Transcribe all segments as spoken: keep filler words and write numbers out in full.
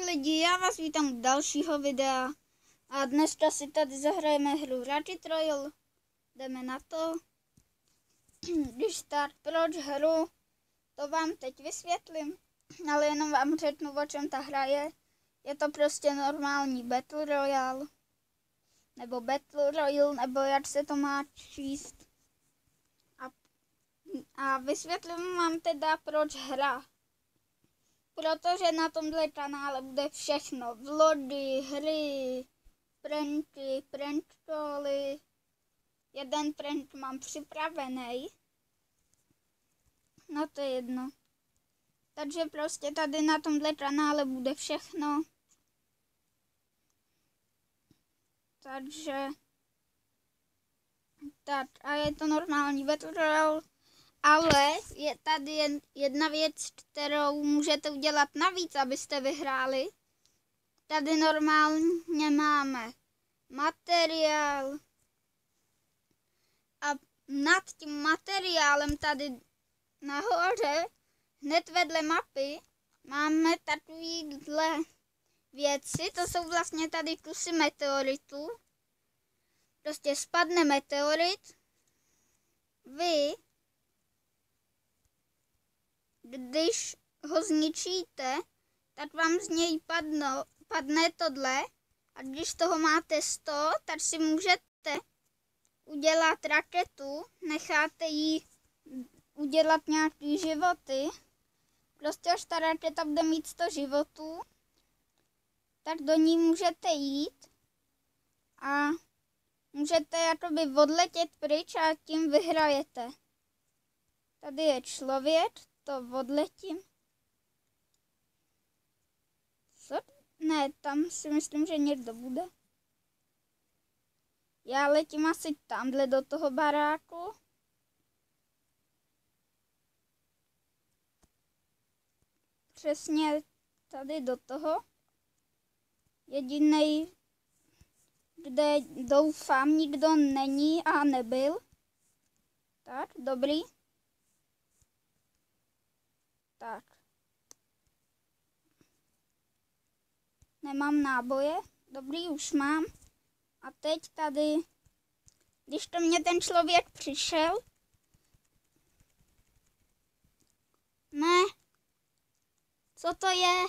lidi, já vás vítám u dalšího videa a dneska si tady zahrajeme hru Ratchet Royale. Jdeme na to. Když tak, proč hru, to vám teď vysvětlím, ale jenom vám řeknu, o čem ta hra je. Je to prostě normální Battle Royale, nebo Battle Royale, nebo jak se to má číst. A, a vysvětlím vám teda, proč hra. Protože na tomhle kanále bude všechno. Vlogy, hry, pranky, pranktoly. Jeden prank mám připravený. No to je jedno. Takže prostě tady na tomhle kanále bude všechno. Takže tak a je to normální Battle Royale. Ale je tady jedna věc, kterou můžete udělat navíc, abyste vyhráli. Tady normálně máme materiál. A nad tím materiálem tady nahoře, hned vedle mapy, máme takovýhle věci. To jsou vlastně tady kusy meteoritu. Prostě spadne meteorit. Vy Když ho zničíte, tak vám z něj padno, padne tohle. A když toho máte sto, tak si můžete udělat raketu, necháte jí udělat nějaký životy. Prostě až ta raketa bude mít sto životů, tak do ní můžete jít a můžete jakoby odletět pryč a tím vyhrajete. Tady je člověk. To odletím. Co? Ne, tam si myslím, že někdo bude. Já letím asi tamhle do toho baráku. Přesně tady do toho. Jedinej, kde doufám nikdo není a nebyl. Tak, dobrý. Tak. Nemám náboje. Dobrý, už mám. A teď tady, když to mě ten člověk přišel. Ne. Co to je?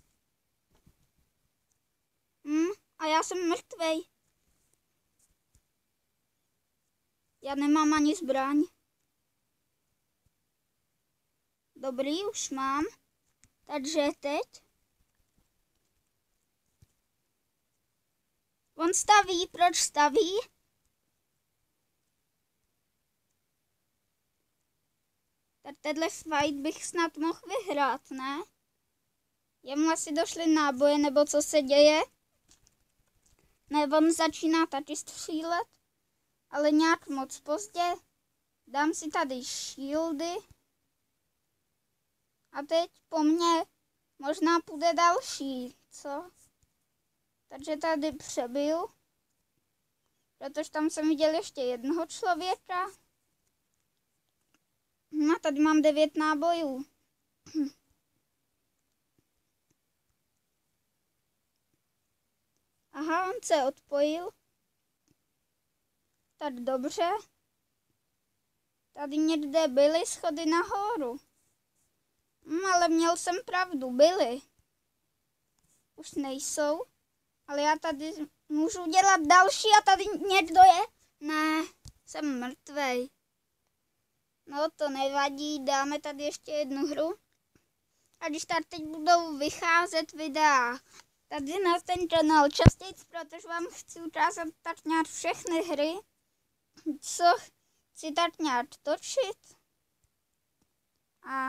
Hm? A já jsem mrtvej. Já nemám ani zbraň. Dobrý, už mám. Takže teď. On staví, proč staví? Tak tenhle fight bych snad mohl vyhrát, ne? Jemu asi došly náboje, nebo co se děje? Ne, on začíná taky střílet, ale nějak moc pozdě. Dám si tady shieldy. A teď po mně možná půjde další, co? Takže tady přebiju. Protože tam jsem viděl ještě jednoho člověka. No a tady mám devět nábojů. Aha, on se odpojil. Tak dobře. Tady někde byly schody nahoru. Hmm, ale měl jsem pravdu, byly. Už nejsou. Ale já tady můžu dělat další a tady někdo je. Ne, jsem mrtvej. No to nevadí, dáme tady ještě jednu hru. A když tady teď budou vycházet videa tady na ten kanál častěji, protože vám chci ukázat tak nějak všechny hry, co chci tak nějak točit. A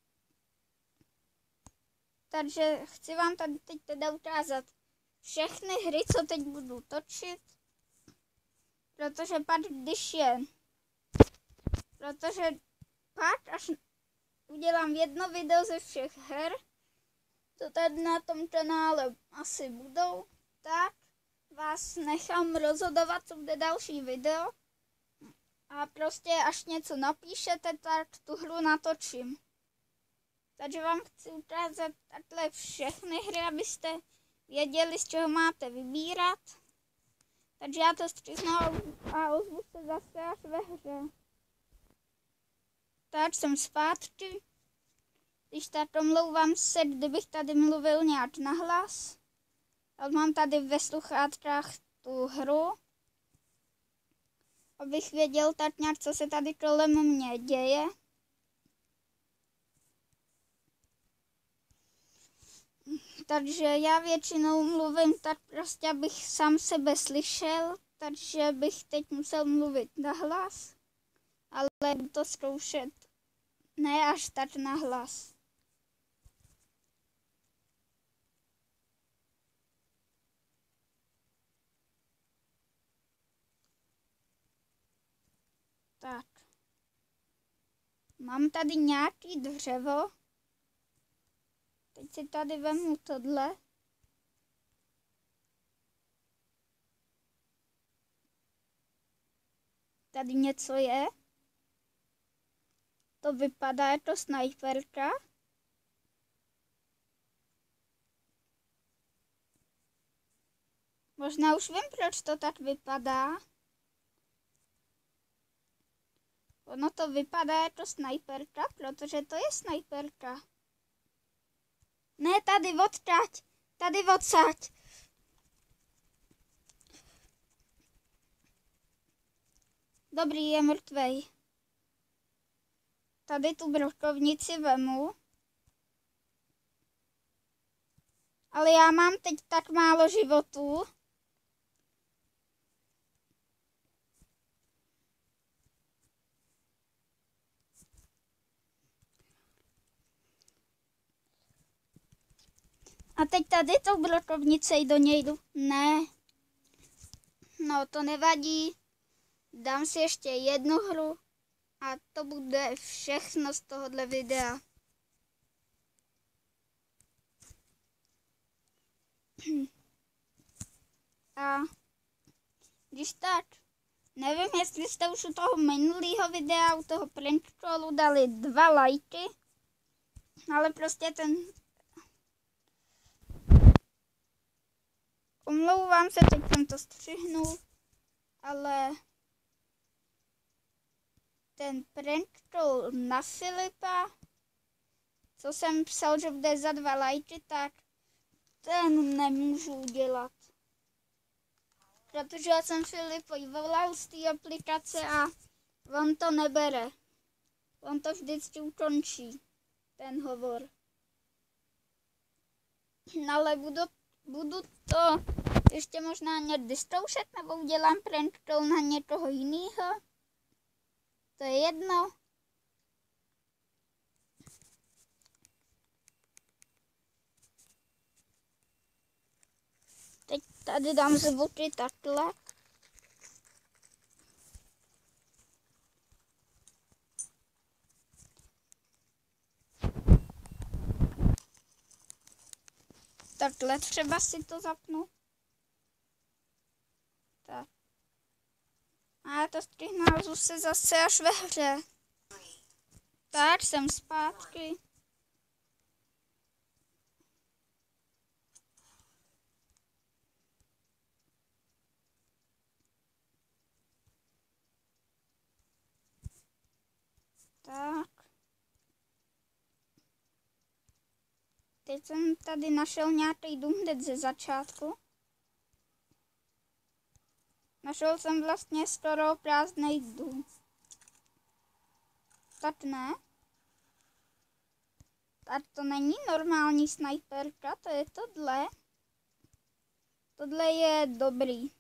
takže chci vám tady teď teda ukázat všechny hry, co teď budu točit. Protože pak, když je... Protože pak, až udělám jedno video ze všech her, to tady na tom kanále asi budou, tak vás nechám rozhodovat, co bude další video. A prostě až něco napíšete, tak tu hru natočím. Takže vám chci ukázat takhle všechny hry, abyste věděli, z čeho máte vybírat. Takže já to stříhnu a ozvu se zase až ve hře. Tak jsem zpátky. Když tak omlouvám se, kdybych tady mluvil nějak nahlas. Ale mám tady ve sluchátkách tu hru. Abych věděl tak nějak, co se tady kolem mě děje. Takže já většinou mluvím tak prostě, abych sám sebe slyšel. Takže bych teď musel mluvit nahlas. Ale budu to zkoušet ne až tak nahlas. Tak. Mám tady nějaký dřevo. Teď si tady vemu tohle. Tady něco je. To vypadá jako snajperka. Možná už vím, proč to tak vypadá. Ono to vypadá jako snajperka, protože to je snajperka. Ne, tady odtať, tady odsaď. Dobrý, je mrtvej. Tady tu brokovnici vemu. Ale já mám teď tak málo životů. A teď tady tou brokovnicí do něj jdu. Ne. No, to nevadí. Dám si ještě jednu hru a to bude všechno z tohohle videa. A když tak, nevím, jestli jste už u toho minulého videa, u toho Pranktrollu dali dva lajky, ale prostě ten... Omlouvám se, teď jsem to střihnul, ale ten Pranktroll na Filipa, co jsem psal, že bude za dva lajky, tak ten nemůžu udělat. Protože já jsem Filipovi volal z té aplikace a on to nebere. On to vždycky ukončí, ten hovor. No, ale budu, budu to ještě možná někdy zkoušet, nebo udělám Pranktroll na někoho jiného. To je jedno. Teď tady dám zvuky takhle. Takhle třeba si to zapnu. Tak. A já to střihnu se zase až ve hře. Tak, jsem zpátky. Tak. Teď jsem tady našel nějaký dům hned ze začátku. Našel jsem vlastně skoro prázdný dům. Tak ne. Tak to není normální snajperka, to je tohle. Tohle je dobrý.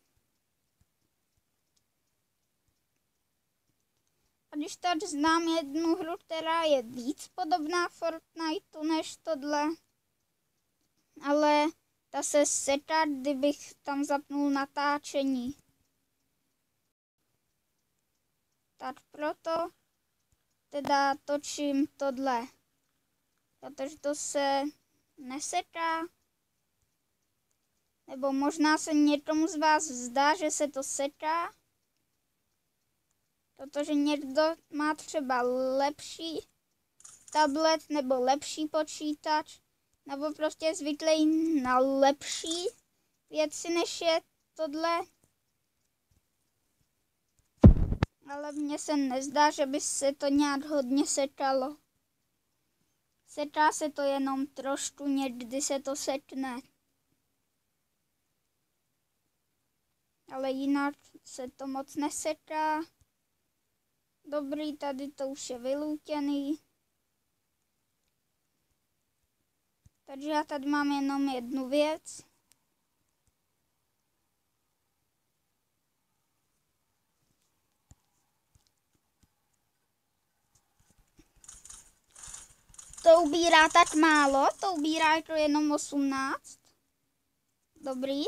A když tady znám jednu hru, která je víc podobná Fortniteu než tohle. Ale ta se seká, kdybych tam zapnul natáčení. Tak proto teda točím tohle. Protože to se neseká. Nebo možná se někomu z vás zdá, že se to seká. Protože někdo má třeba lepší tablet nebo lepší počítač, nebo prostě zvyklý na lepší věci, než je tohle. Ale mně se nezdá, že by se to nějak hodně sekalo. Seká se to jenom trošku, někdy se to sekne. Ale jinak se to moc neseká. Dobrý, tady to už je vylutěný. Takže já tady mám jenom jednu věc. To ubírá tak málo, to ubírá jako jenom osmnáct. Dobrý.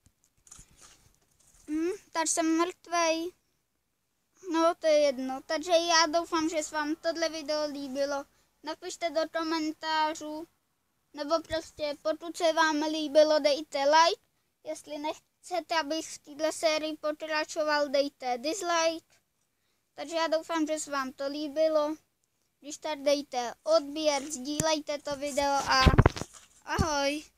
Hm, tak jsem mrtvej. No, to je jedno. Takže já doufám, že se vám tohle video líbilo. Napište do komentářů. Nebo prostě, pokud se vám líbilo, dejte like. Jestli nechcete, abych v této sérii pokračoval, dejte dislike. Takže já doufám, že se vám to líbilo. Když tak dejte odběr, sdílejte to video a ahoj.